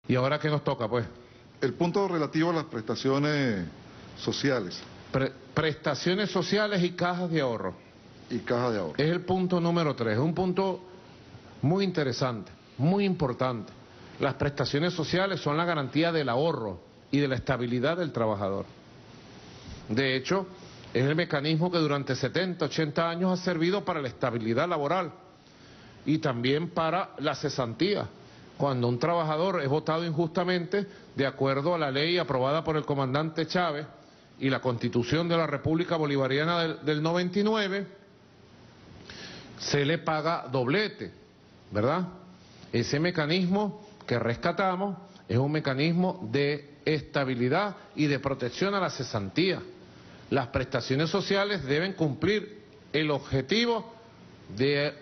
¿Y ahora qué nos toca, pues? El punto relativo a las prestaciones sociales. Prestaciones sociales y cajas de ahorro. Y caja de ahorro. Es el punto número 3, es un punto muy interesante, muy importante. Las prestaciones sociales son la garantía del ahorro y de la estabilidad del trabajador. De hecho, es el mecanismo que durante 70, 80 años ha servido para la estabilidad laboral y también para la cesantía. Cuando un trabajador es votado injustamente, de acuerdo a la ley aprobada por el comandante Chávez y la Constitución de la República Bolivariana del 99, se le paga doblete, ¿verdad? Ese mecanismo que rescatamos es un mecanismo de estabilidad y de protección a la cesantía. Las prestaciones sociales deben cumplir el objetivo de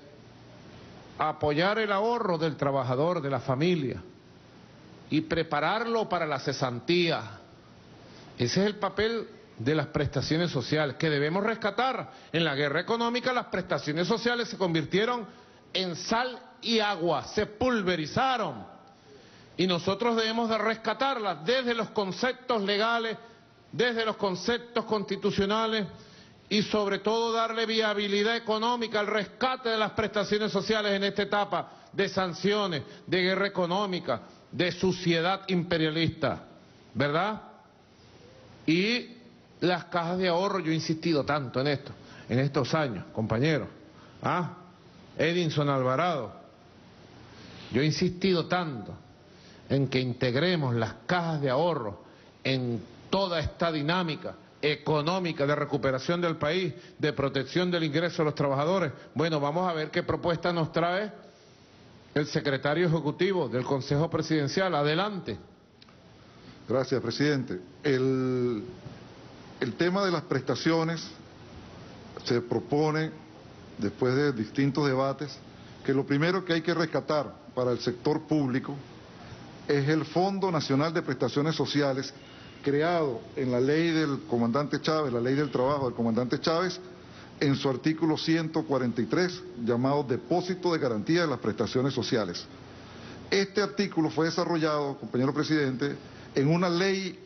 apoyar el ahorro del trabajador, de la familia, y prepararlo para la cesantía. Ese es el papel de las prestaciones sociales, que debemos rescatar. En la guerra económica las prestaciones sociales se convirtieron en sal y agua, se pulverizaron, y nosotros debemos de rescatarlas desde los conceptos legales, desde los conceptos constitucionales, y sobre todo darle viabilidad económica al rescate de las prestaciones sociales en esta etapa de sanciones, de guerra económica, de suciedad imperialista, ¿verdad? Y las cajas de ahorro, yo he insistido tanto en esto, en estos años, compañeros. Edinson Alvarado, yo he insistido tanto en que integremos las cajas de ahorro en toda esta dinámica económica de recuperación del país, de protección del ingreso de los trabajadores. Bueno, vamos a ver qué propuesta nos trae el secretario ejecutivo del Consejo Presidencial. Adelante. Gracias, presidente. El tema de las prestaciones se propone, después de distintos debates, que lo primero que hay que rescatar para el sector público es el Fondo Nacional de Prestaciones Sociales, creado en la ley del comandante Chávez, la ley del trabajo del comandante Chávez, en su artículo 143, llamado Depósito de Garantía de las Prestaciones Sociales. Este artículo fue desarrollado, compañero presidente, en una ley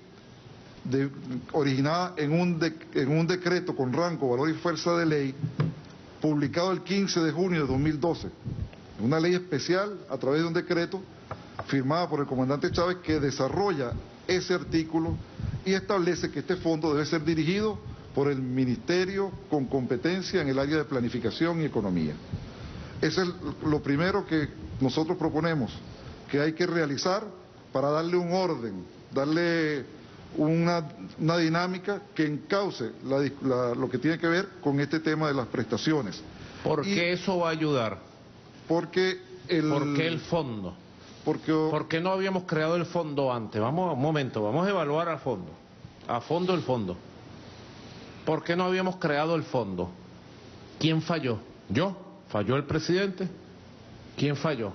originada en un decreto con rango, valor y fuerza de ley, publicado el 15 de junio de 2012. Una ley especial a través de un decreto firmada por el comandante Chávez que desarrolla ese artículo y establece que este fondo debe ser dirigido por el ministerio con competencia en el área de planificación y economía. Eso es lo primero que nosotros proponemos, que hay que realizar para darle un orden, darle una dinámica que encauce lo que tiene que ver con este tema de las prestaciones. ¿Por qué eso va a ayudar? ¿Por qué el fondo? ¿Por qué no habíamos creado el fondo antes? Vamos, un momento, vamos a evaluar a fondo el fondo. ¿Por qué no habíamos creado el fondo? ¿Quién falló? ¿Yo? ¿Falló el presidente? ¿Quién falló?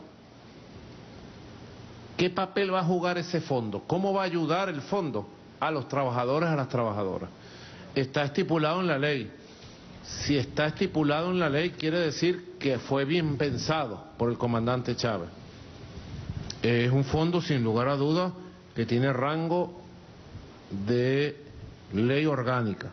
¿Qué papel va a jugar ese fondo? ¿Cómo va a ayudar el fondo a los trabajadores, a las trabajadoras? Está estipulado en la ley. Si está estipulado en la ley, quiere decir que fue bien pensado por el comandante Chávez. Es un fondo, sin lugar a dudas, que tiene rango de ley orgánica.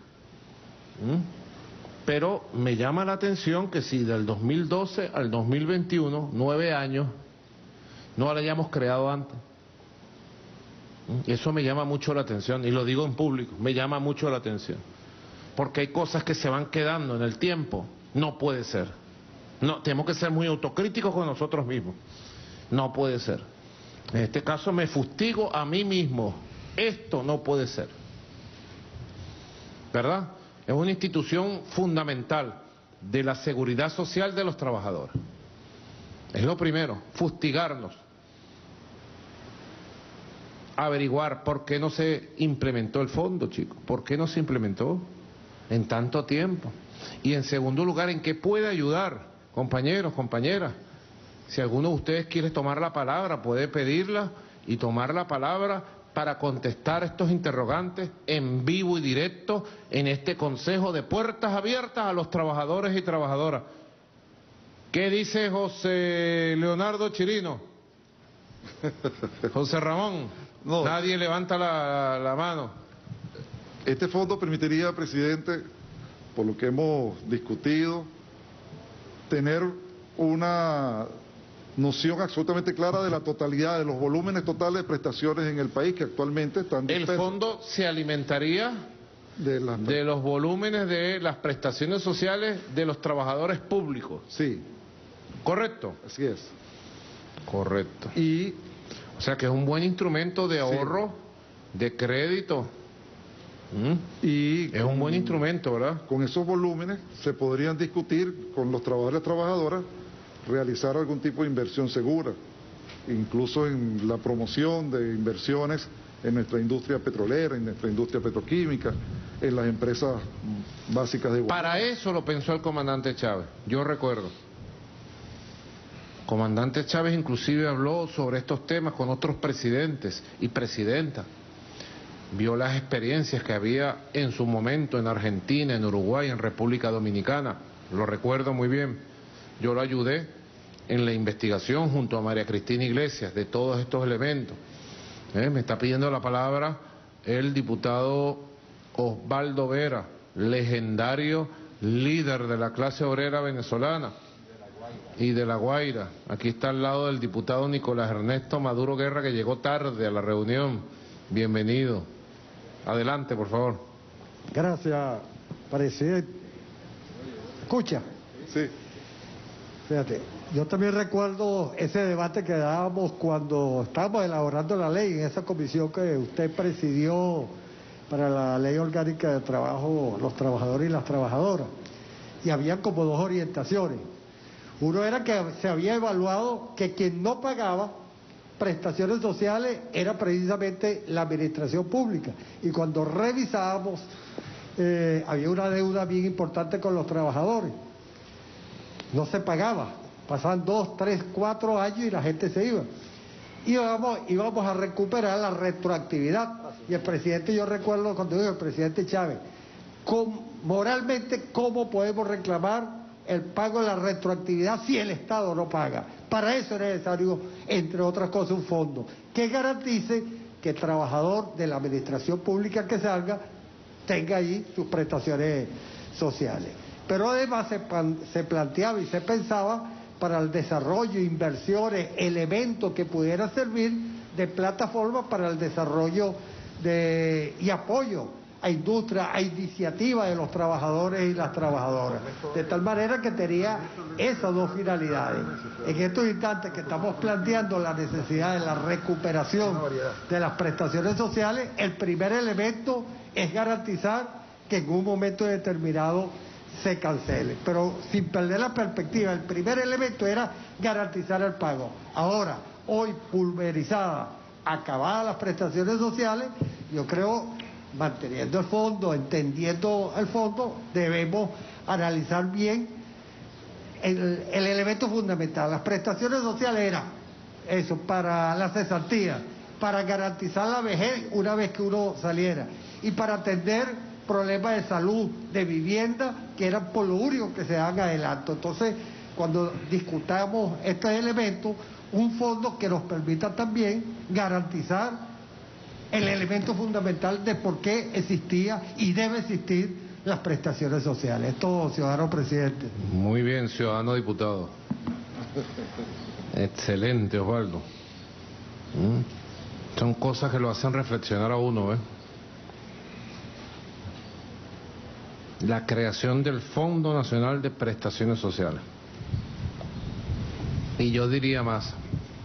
Pero me llama la atención que si del 2012 al 2021, 9 años, no la hayamos creado antes. Eso me llama mucho la atención, y lo digo en público, me llama mucho la atención. Porque hay cosas que se van quedando en el tiempo. No puede ser. No, tenemos que ser muy autocríticos con nosotros mismos. No puede ser. En este caso me fustigo a mí mismo. Esto no puede ser. ¿Verdad? Es una institución fundamental de la seguridad social de los trabajadores. Es lo primero, fustigarnos. Averiguar por qué no se implementó el fondo, chicos. ¿Por qué no se implementó en tanto tiempo? Y en segundo lugar, ¿en qué puede ayudar? Compañeros, compañeras, si alguno de ustedes quiere tomar la palabra, puede pedirla y tomar la palabra para contestar estos interrogantes en vivo y directo en este consejo de puertas abiertas a los trabajadores y trabajadoras. ¿Qué dice José Leonardo Chirino? José Ramón, No. nadie levanta la mano. Este fondo permitiría, presidente, por lo que hemos discutido, tener una noción absolutamente clara de la totalidad, de los volúmenes totales de prestaciones en el país que actualmente están El dispersos. fondo se alimentaría de los volúmenes de las prestaciones sociales de los trabajadores públicos. Sí, ¿Correcto? así es. Correcto. Y O sea que es un buen instrumento de Sí. ahorro, de crédito. Es un buen instrumento, ¿verdad? con esos volúmenes se podrían discutir con los trabajadores y trabajadoras realizar algún tipo de inversión segura, incluso en la promoción de inversiones en nuestra industria petrolera, en nuestra industria petroquímica, en las empresas básicas de gobierno. Para eso lo pensó el comandante Chávez, yo recuerdo. Comandante Chávez inclusive habló sobre estos temas con otros presidentes y presidentas. Vio las experiencias que había en su momento en Argentina, en Uruguay, en República Dominicana. Lo recuerdo muy bien. Yo lo ayudé en la investigación junto a María Cristina Iglesias de todos estos elementos. Me está pidiendo la palabra el diputado Osvaldo Vera, legendario líder de la clase obrera venezolana y de La Guaira. Aquí está al lado del diputado Nicolás Ernesto Maduro Guerra, que llegó tarde a la reunión. Bienvenido. Adelante, por favor. Gracias, presidente. ¿Escucha? Sí. Fíjate, yo también recuerdo ese debate que dábamos cuando estábamos elaborando la ley, en esa comisión que usted presidió para la ley orgánica de trabajo, los trabajadores y las trabajadoras. Y habían como dos orientaciones. Uno era que se había evaluado que quien no pagaba prestaciones sociales era precisamente la administración pública. Y cuando revisábamos, había una deuda bien importante con los trabajadores. No se pagaba, pasaban 2, 3, 4 años y la gente se iba. Íbamos a recuperar la retroactividad. Y el presidente, yo recuerdo cuando dijo el presidente Chávez, moralmente, ¿cómo podemos reclamar el pago de la retroactividad si el Estado no paga? Para eso es necesario, entre otras cosas, un fondo que garantice que el trabajador de la administración pública que salga tenga ahí sus prestaciones sociales. Pero además se planteaba y se pensaba para el desarrollo, inversiones, elementos que pudieran servir de plataforma para el desarrollo y apoyo a industria, a iniciativa de los trabajadores y las trabajadoras. De tal manera que tenía esas dos finalidades. En estos instantes que estamos planteando la necesidad de la recuperación de las prestaciones sociales, el primer elemento es garantizar que en un momento determinado se cancele. Pero sin perder la perspectiva, el primer elemento era garantizar el pago. Ahora, hoy pulverizada, acabadas las prestaciones sociales, yo creo, manteniendo el fondo, entendiendo el fondo, debemos analizar bien el elemento fundamental. Las prestaciones sociales eran eso, para la cesantía, para garantizar la vejez una vez que uno saliera, y para atender problemas de salud, de vivienda, que eran por lo único que se dan adelanto. Entonces, cuando discutamos estos elementos, un fondo que nos permita también garantizar el elemento fundamental de por qué existía y debe existir las prestaciones sociales. Esto, ciudadano presidente. Muy bien, ciudadano diputado. Excelente, Osvaldo. Son cosas que lo hacen reflexionar a uno, ¿eh? La creación del Fondo Nacional de Prestaciones Sociales. Y yo diría más.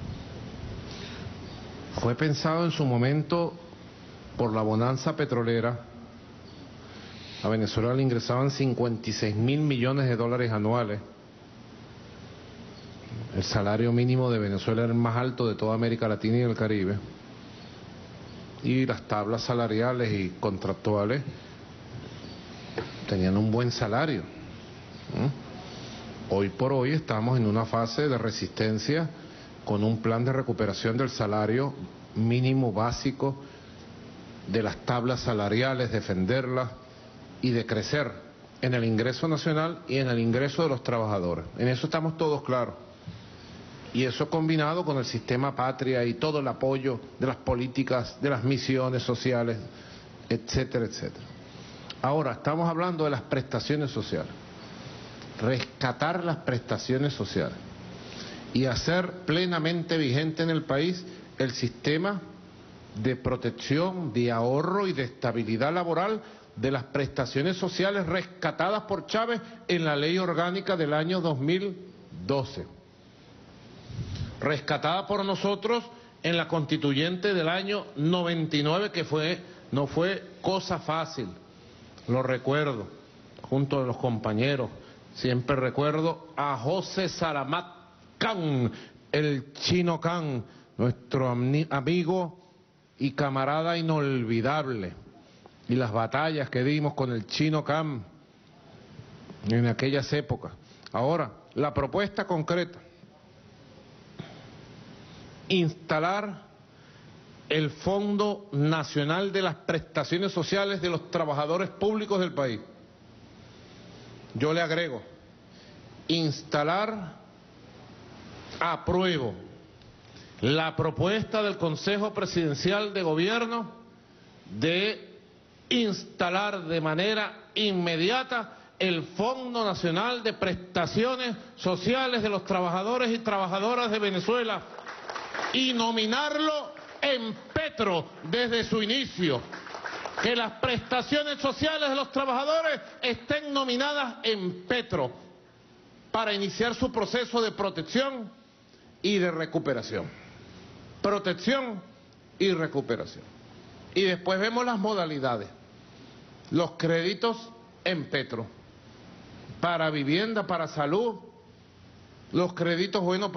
Fue pensado en su momento por la bonanza petrolera. A Venezuela le ingresaban 56.000 millones de dólares anuales. El salario mínimo de Venezuela era el más alto de toda América Latina y el Caribe. Y las tablas salariales y contractuales tenían un buen salario. Hoy por hoy estamos en una fase de resistencia con un plan de recuperación del salario mínimo básico, de las tablas salariales, defenderlas y de crecer en el ingreso nacional y en el ingreso de los trabajadores. En eso estamos todos claros. Y eso combinado con el sistema patria y todo el apoyo de las políticas, de las misiones sociales, etcétera, etcétera. Ahora, estamos hablando de las prestaciones sociales. Rescatar las prestaciones sociales y hacer plenamente vigente en el país el sistema de protección, de ahorro y de estabilidad laboral de las prestaciones sociales rescatadas por Chávez en la Ley Orgánica del año 2012. Rescatada por nosotros en la Constituyente del año 99, que no fue cosa fácil, lo recuerdo, junto a los compañeros. Siempre recuerdo a José Saramat Khan, el Chino Khan, nuestro amigo y camarada inolvidable, y las batallas que dimos con el Chino Khan en aquellas épocas. Ahora, la propuesta concreta: instalar el Fondo Nacional de las Prestaciones Sociales de los Trabajadores Públicos del país. Yo le agrego, apruebo la propuesta del Consejo Presidencial de Gobierno de instalar de manera inmediata el Fondo Nacional de Prestaciones Sociales de los Trabajadores y Trabajadoras de Venezuela y nominarlo en Petro desde su inicio. Que las prestaciones sociales de los trabajadores estén nominadas en Petro para iniciar su proceso de protección y de recuperación. Protección y recuperación. Y después vemos las modalidades. Los créditos en Petro, para vivienda, para salud, los créditos buenos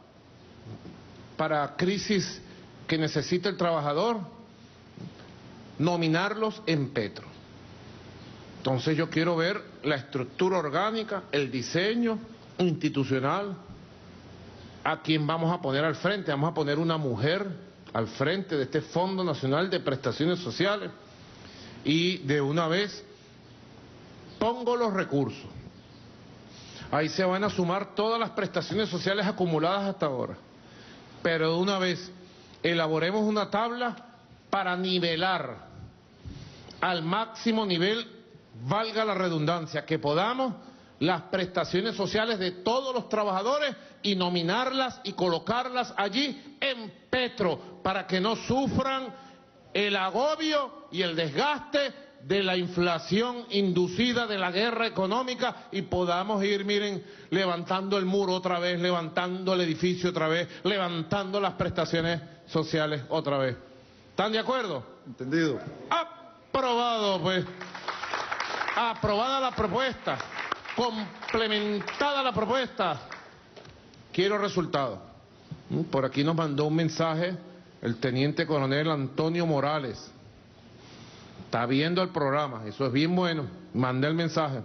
para crisis que necesita el trabajador, nominarlos en Petro. Entonces yo quiero ver la estructura orgánica, el diseño institucional, a quién vamos a poner al frente. Vamos a poner una mujer al frente de este Fondo Nacional de Prestaciones Sociales y de una vez pongo los recursos. Ahí se van a sumar todas las prestaciones sociales acumuladas hasta ahora, pero de una vez elaboremos una tabla para nivelar al máximo nivel, valga la redundancia, que podamos las prestaciones sociales de todos los trabajadores y nominarlas y colocarlas allí en Petro para que no sufran el agobio y el desgaste de la inflación inducida de la guerra económica y podamos ir, miren, levantando el muro otra vez, levantando el edificio otra vez, levantando las prestaciones sociales otra vez. ¿Están de acuerdo? Entendido. Aprobado, pues. Aprobada la propuesta, complementada la propuesta. Quiero resultados. Por aquí nos mandó un mensaje el teniente coronel Antonio Morales. Está viendo el programa, eso es bien bueno. Mandé el mensaje.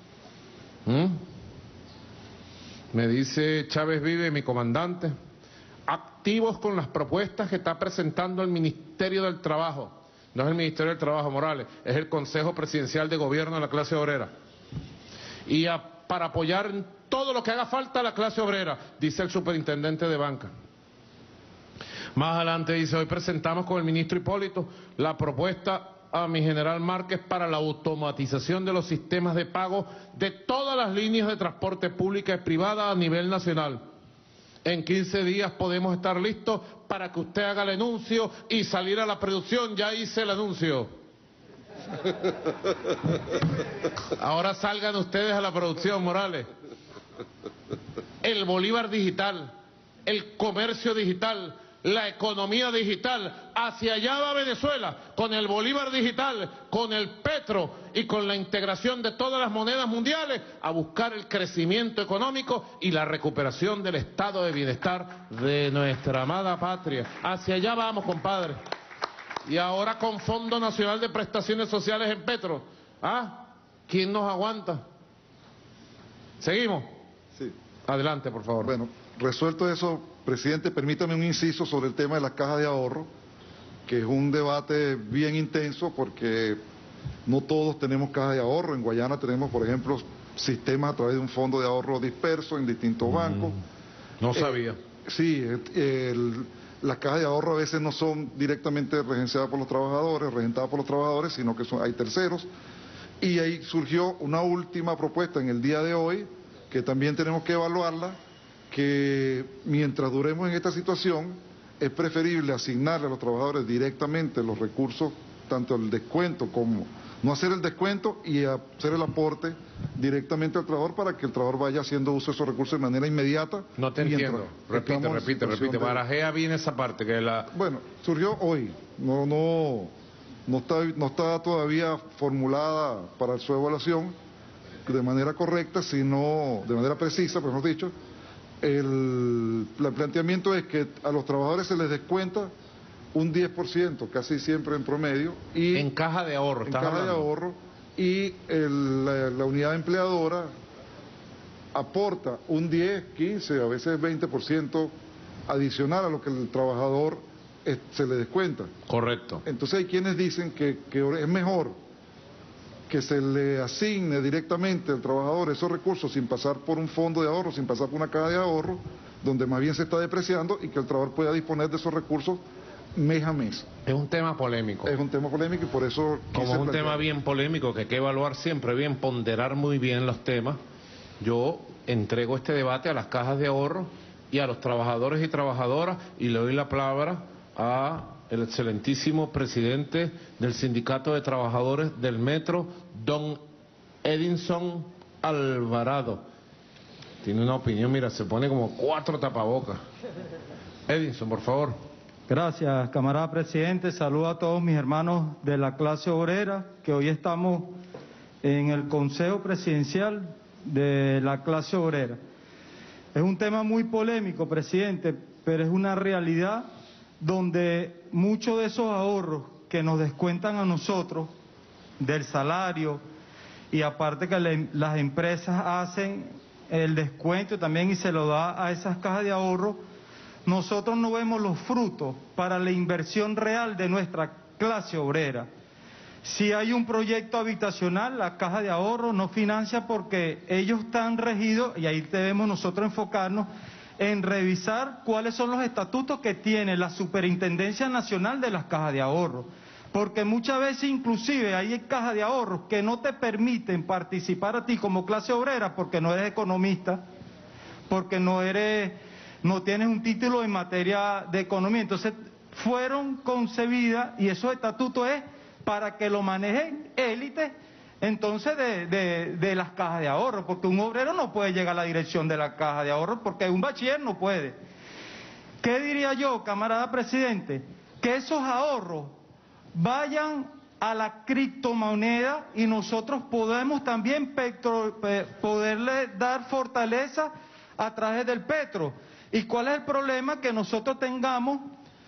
Me dice Chávez Vive, mi comandante, activos con las propuestas que está presentando el Ministerio del Trabajo. No es el Ministerio del Trabajo, Morales, es el Consejo Presidencial de Gobierno de la clase obrera. Y para apoyar en todo lo que haga falta a la clase obrera, dice el superintendente de banca. Más adelante dice, hoy presentamos con el ministro Hipólito la propuesta a mi general Márquez para la automatización de los sistemas de pago de todas las líneas de transporte pública y privada a nivel nacional. En 15 días podemos estar listos para que usted haga el anuncio y salir a la producción. Ya hice el anuncio. Ahora salgan ustedes a la producción, Morales. El Bolívar digital, el comercio digital, la economía digital, hacia allá va Venezuela, con el Bolívar digital, con el Petro y con la integración de todas las monedas mundiales, a buscar el crecimiento económico y la recuperación del estado de bienestar de nuestra amada patria. Hacia allá vamos, compadre. Y ahora con Fondo Nacional de Prestaciones Sociales en Petro. ¿Quién nos aguanta? ¿Seguimos? Sí. Adelante, por favor. Bueno, resuelto eso, presidente, permítame un inciso sobre el tema de las cajas de ahorro, que es un debate bien intenso porque no todos tenemos cajas de ahorro. En Guayana tenemos, por ejemplo, sistemas a través de un fondo de ahorro disperso en distintos bancos. No sabía. Sí, las cajas de ahorro a veces no son directamente regentadas por los trabajadores, sino que hay terceros. Y ahí surgió una última propuesta en el día de hoy, que también tenemos que evaluarla, que mientras duremos en esta situación, es preferible asignarle a los trabajadores directamente los recursos, tanto el descuento como no hacer el descuento y hacer el aporte directamente al trabajador para que el trabajador vaya haciendo uso de esos recursos de manera inmediata. No te entiendo. Repite. Barajea bien esa parte que la... Bueno, surgió hoy. No está todavía formulada para su evaluación de manera correcta, sino de manera precisa, pues hemos dicho. El planteamiento es que a los trabajadores se les descuenta un 10%, casi siempre en promedio. Y en caja de ahorro, en caja de ahorro, y la unidad empleadora aporta un 10, 15, a veces 20% adicional a lo que el trabajador se le descuenta. Correcto. Entonces hay quienes dicen que es mejor que se le asigne directamente al trabajador esos recursos sin pasar por un fondo de ahorro, sin pasar por una caja de ahorro, donde más bien se está depreciando, y que el trabajador pueda disponer de esos recursos mes a mes. Es un tema polémico. Es un tema polémico y por eso... Como es un tema bien polémico que hay que evaluar siempre bien, ponderar muy bien los temas, yo entrego este debate a las cajas de ahorro y a los trabajadores y trabajadoras, y le doy la palabra a el excelentísimo presidente del Sindicato de Trabajadores del Metro, don Edinson Alvarado. Tiene una opinión, mira, se pone como 4 tapabocas. Edinson, por favor. Gracias, camarada presidente. Saludo a todos mis hermanos de la clase obrera, que hoy estamos en el Consejo Presidencial de la clase obrera. Es un tema muy polémico, presidente, pero es una realidad donde muchos de esos ahorros que nos descuentan a nosotros del salario, y aparte que las empresas hacen el descuento también y se lo da a esas cajas de ahorro, nosotros no vemos los frutos para la inversión real de nuestra clase obrera. Si hay un proyecto habitacional, la caja de ahorro no financia porque ellos están regidos, y ahí debemos nosotros enfocarnos en revisar cuáles son los estatutos que tiene la Superintendencia Nacional de las Cajas de Ahorro. Porque muchas veces inclusive hay cajas de ahorros que no te permiten participar a ti como clase obrera porque no eres economista, porque no tienes un título en materia de economía. Entonces fueron concebidas, y esos estatutos es para que lo manejen élites entonces de las cajas de ahorro, porque un obrero no puede llegar a la dirección de la caja de ahorro, porque un bachiller no puede. ¿Qué diría yo, camarada presidente? Que esos ahorros vayan a la criptomoneda y nosotros podemos también poderle dar fortaleza a través del petro. ¿Y cuál es el problema? Que nosotros tengamos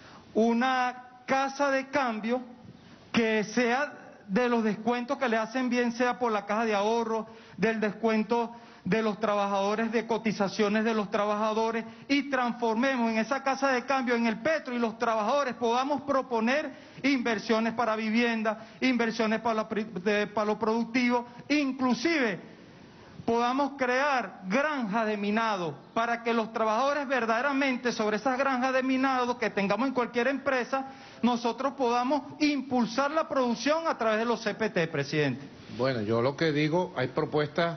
una casa de cambio que sea de los descuentos que le hacen, bien sea por la caja de ahorro, del descuento de los trabajadores, de cotizaciones de los trabajadores, y transformemos en esa casa de cambio en el petro, y los trabajadores podamos proponer inversiones para vivienda, inversiones para lo productivo, inclusive podamos crear granjas de minado para que los trabajadores verdaderamente sobre esas granjas de minado que tengamos en cualquier empresa, nosotros podamos impulsar la producción a través de los CPT, presidente. Bueno, yo lo que digo, hay propuestas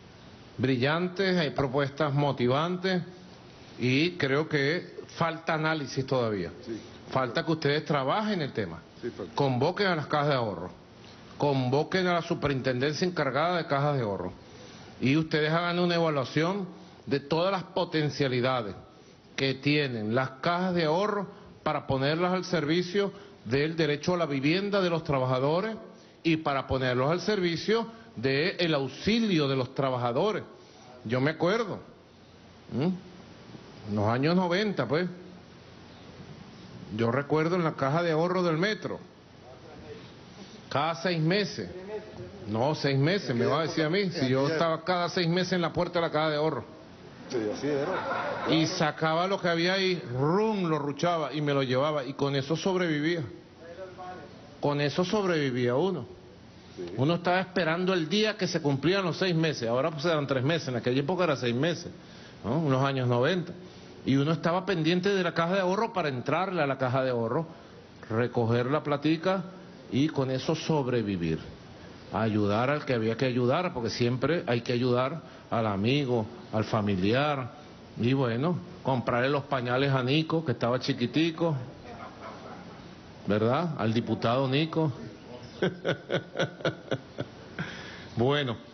brillantes, hay propuestas motivantes, y creo que falta análisis todavía. Sí. Falta que ustedes trabajen el tema. Sí, falta. Convoquen a las cajas de ahorro, convoquen a la superintendencia encargada de cajas de ahorro, y ustedes hagan una evaluación de todas las potencialidades que tienen las cajas de ahorro para ponerlas al servicio del derecho a la vivienda de los trabajadores y para ponerlos al servicio del auxilio de los trabajadores. Yo me acuerdo, en los años 90, pues, yo recuerdo en la caja de ahorro del metro, cada 6 meses, no, 6 meses, me va a decir a mí, si yo estaba cada 6 meses en la puerta de la caja de ahorro. Sí, así era. Y sacaba lo que había ahí, lo ruchaba y me lo llevaba, y con eso sobrevivía. Con eso sobrevivía uno. Sí. Uno estaba esperando el día que se cumplían los 6 meses, ahora pues eran 3 meses, en aquella época era 6 meses, ¿no? Unos años 90. Y uno estaba pendiente de la caja de ahorro para entrarle a la caja de ahorro, recoger la platica y con eso sobrevivir. Ayudar al que había que ayudar, porque siempre hay que ayudar al amigo, al familiar. Y bueno, comprarle los pañales a Nico, que estaba chiquitico, ¿verdad? Al diputado Nico. Bueno.